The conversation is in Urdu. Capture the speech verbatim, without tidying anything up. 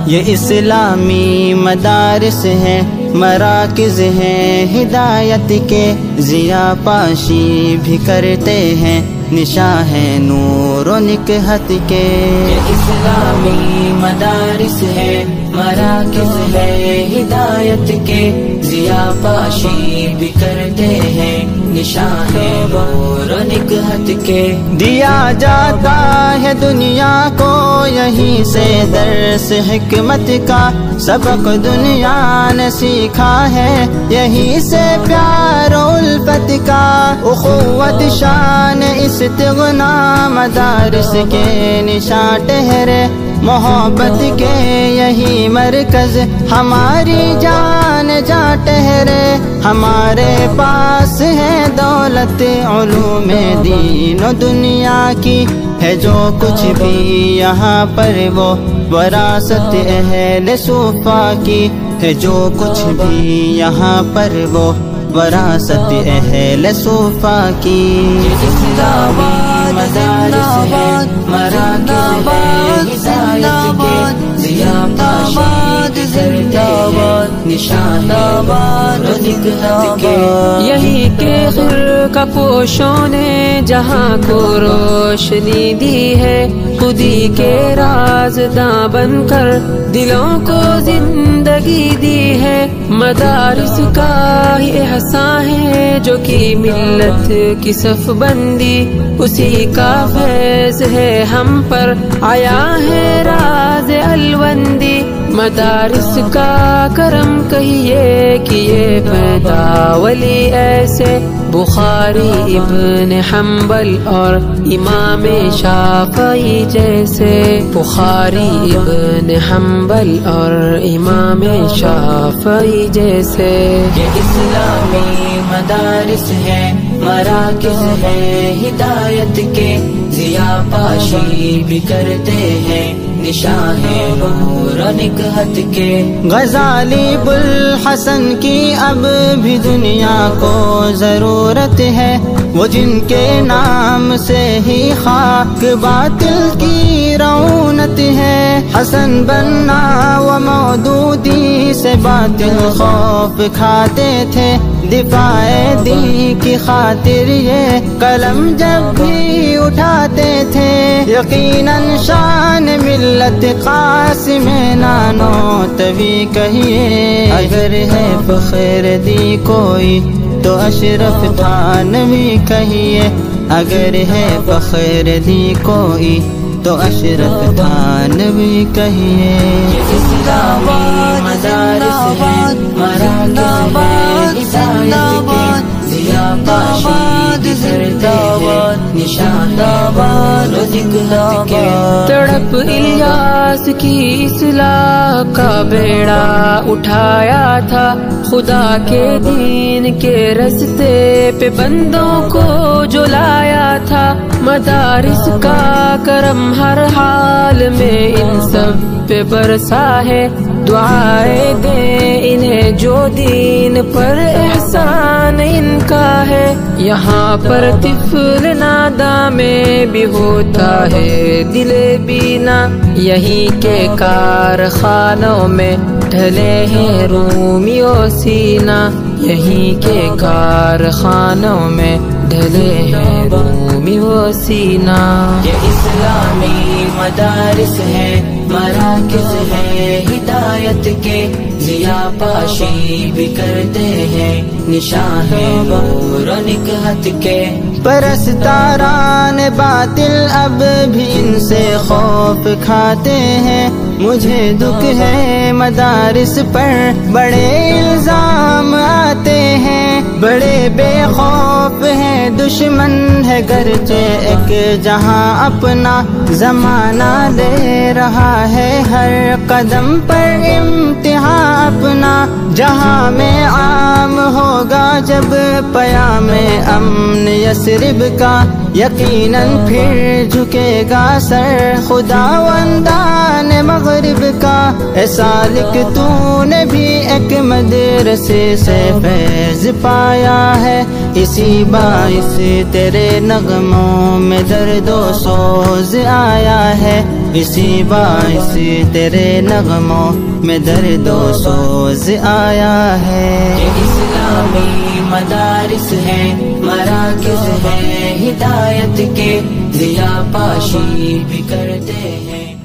یہ اسلامی مدارس ہیں، مراکز ہیں ہدایت کے، ضیا پاشی بھی کرتے ہیں، نشاں ہے نور و نکہت کے۔ یہ اسلامی مدارس ہیں، مراکز ہے ہدایت کے، ضیا پاشی بھی کرتے ہیں، نشاں ہے نور و نکہت کے۔ دیا جاتا ہے دنیا کو یہیں سے درس حکمت کا، سبق دنیا نے سیکھا ہے یہیں سے پیار و الفت کا، اخوت شان استغنا مدارس کے نشاں ٹھہرے، محبت کے یہی مرکز ہماری جان جا ٹھہرے، ہمارے پاس ہے دولت علوم دین و دنیا کی، ہے جو کچھ بھی یہاں پر وہ وراثت اہل صوفہ کی، ہے جو کچھ بھی یہاں پر وہ وراثت اہل صوفہ کی۔ اسلامی مدارس ہے، مراکز ہے ہدایت کے، ضیا پاشی زردآباد، نشان نور و نکہت کے۔ یہی کے خرقہ پوشوں نے جہاں کو روشنی دی ہے، خودی کے رازداں بن کر دلوں کو زندگی دی ہے، مدارس کا ہی احسان ہے جو کہ ملت کی صف بندی، اسی کا فیض ہے ہم پر آیا ہے راز الوندی، مدارس کا کرم کہیے کہ یہ پیدا ولی ایسے، بخاری ابن حنبل اور امام شافعی جیسے، بخاری ابن حنبل اور امام شافعی جیسے۔ یہ اسلامی مدارس ہیں، مراکز ہے ہدایت کے، ضیا پاشی بھی کرتے ہیں، نشاں ہے نور و نکہت کے۔ غزالی بوالحسن کی اب بھی دنیا کو ضرورت ہے، وہ جن کے نام سے ہی خاک باطل کی رعونت ہے، حسن بننا و مودودی سے باطل خوف کھاتے تھے، دفاع دین کی خاطر یہ قلم جب بھی اٹھاتے تھے، یقیناً شان ملت قاسم نانوتوی کہیے، اگر ہے فخر دی کوئی تو اشرف تھانوی کہیے، اگر ہے فخر دی کوئی تو اشرف تھانوی کہیے۔ اسلامی مدارس ہیں، مراکز ہے ہدایت کے، ضیا پاشی زردآباد، نشان نور و نکہت کے۔ تڑپ الیاس کی اصلاح کا بیڑا اٹھایا تھا، خدا کے دین کے رستے پہ بندوں کو جو لایا تھا، مدارس کا کرم ہر حال میں ان سب پہ برسا ہے، دعائیں دیں انہیں جو دین پر احسان ان کا ہے، یہاں پر طفل ناداں میں بھی ہوتا ہے دل بینا، یہیں کے کارخانوں میں ڈھلے ہیں رومی و سینا، یہیں کے کارخانوں میں ڈھلے ہیں رومی و سینا۔ یہ اسلامی مدارس ہیں، مراکز ہے ہدایت کے، ضیا پاشی بھی کرتے ہیں، نشاں ہے نور و نکہت کے۔ پرستاران باطل اب بھی ان سے خوف کھاتے ہیں، مجھے دکھ ہے مدارس پر بڑے الزام آتے ہیں، بڑے بے خوف ہیں دشمن ہے گرچہ ایک جہاں اپنا، زمانہ لے رہا ہے ہر قدم پر امتحان اپنا، جہاں میں عام ہوگا جب پیام امن یثرب کا، یقیناً پھر جھکے گا سر خداوندان مغرب کا۔ اے سالک تو نے بھی ایک مدرسے سے فیض پایا ہے، اسی باعث تیرے نغموں میں درد و سوز آیا ہے، اسی باعث تیرے نغموں میں درد و سوز آیا ہے۔ یہ اسلامی مدارس ہیں، مراکز ہیں ہدایت کے، ضیا پاشی بھی کرتے ہیں۔